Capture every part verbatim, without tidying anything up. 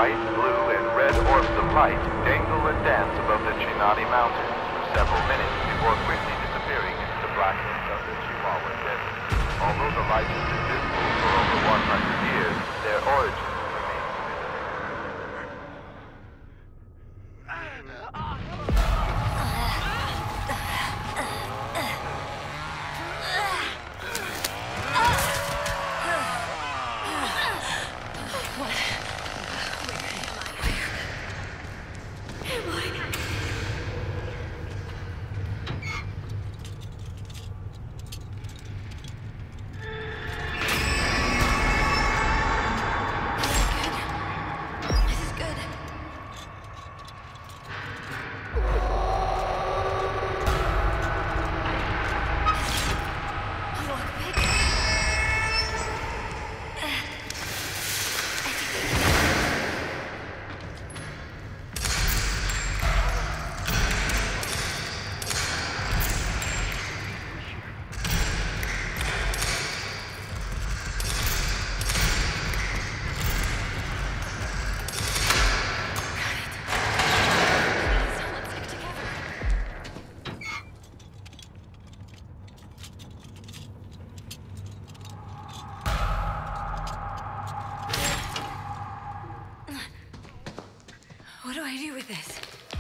white, blue, and red orbs of light dangle and dance above the Chinati Mountains for several minutes before quickly disappearing into the blackness of the Chihuahua Desert. Although the light has been visible for over one hundred years, their origins remain mystery. What do I do with this?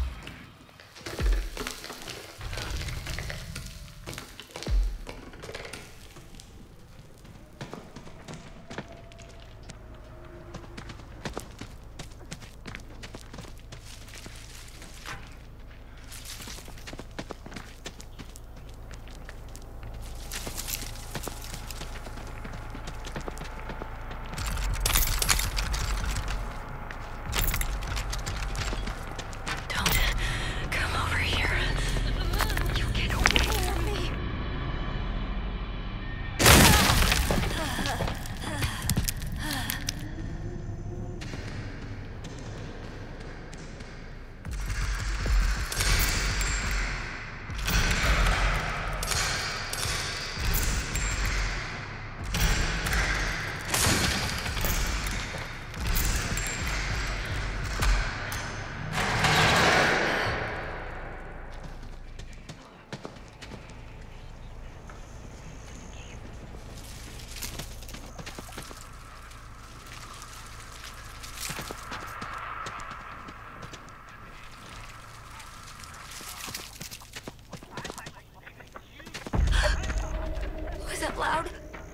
Was it loud?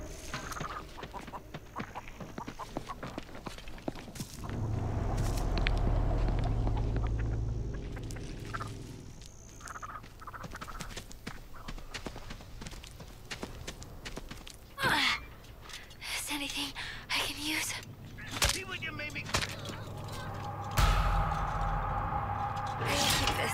Is anything I can use? See what you made me. I should keep this.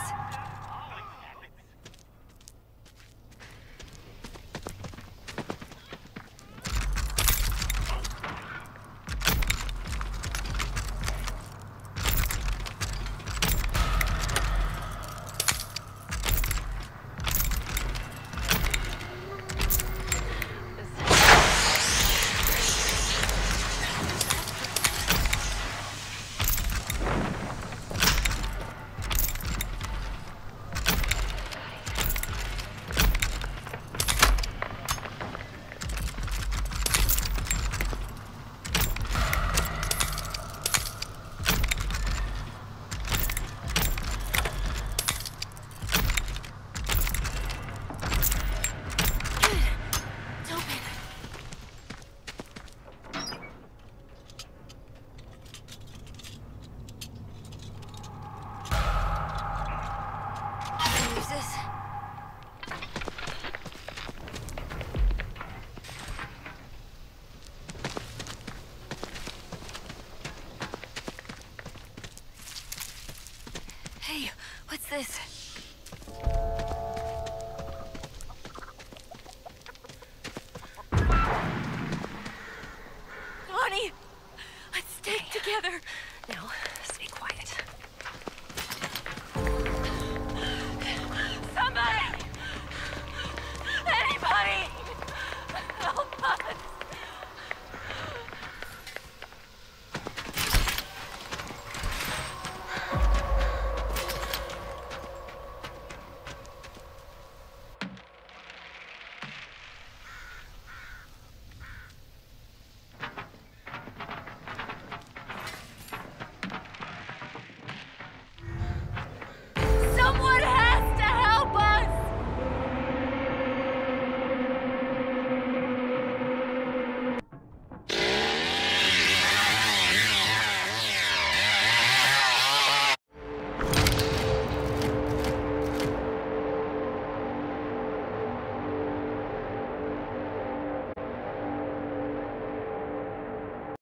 Hey, what's this? Bonnie! Let's stick together! Now,